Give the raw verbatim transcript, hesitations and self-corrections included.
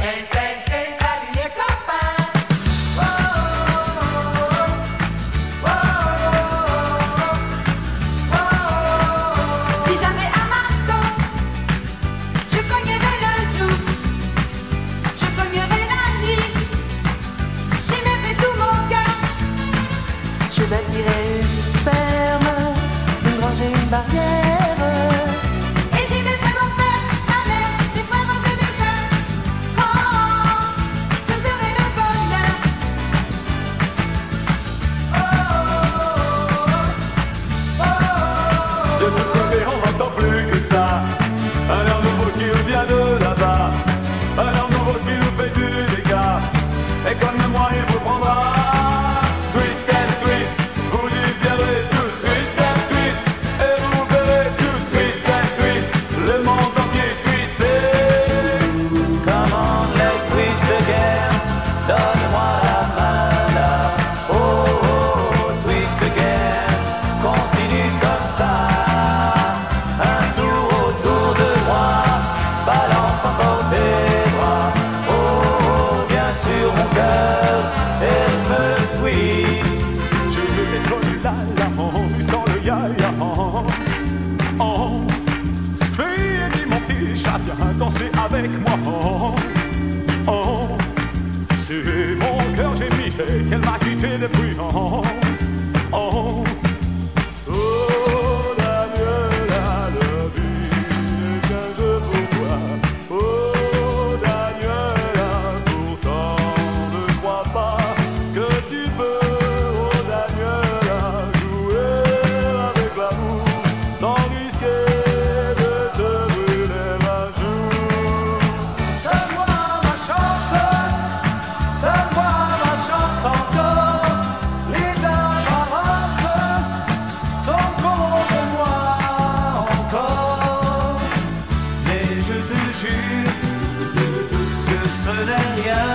C'est, c'est, c'est, salut les copains. Oh, oh, oh, oh, oh, oh. Si jamais un matin je cognerai le jour, je cognerai la nuit, j'aimerai tout mon cœur. Je bâtirai une ferme, une grange et une barrière, et j'y mettrai mon père, ma mère, des frères et des sœurs. Oh, ce serait le bonheur. Oh, oh, oh, De tous côtés on n'entend plus que ça. Un air nouveau qui nous vient de là-bas. Un air nouveau qui nous fait du dégât. Et comme moi il vous prendra. Twist and twist, vous y viendrez tous. Twist and twist, et vous verrez tous. Twist and twist, le monde entier twisté. Come on, let's twist again. Donne-moi la main là. Oh, oh, oh, twist again. Continue comme ça. Un tour autour de moi. Balance encore tes bras. Oh, oh, bien sûr mon cœur, elle me twist. Je vais mettre le la la en plus dans le ya ya en. Oh, je vais dire mon petit chat, viens danser avec moi. Oh, oh, c'est mon cœur j'ai mis, c'est qu'elle m'a quitté depuis. Oh, oh. Oh, Daniela, la vie n'est qu'un jeu pour toi. Oh, Daniela, pourtant ne crois pas que tu peux. Oh, Daniela, jouer avec l'amour sans risquer de te brûler un jour. Donne-moi ma chance, donne-moi ma chance encore. Les apparences sont contre moi encore. Mais je te jure que ce n'est rien.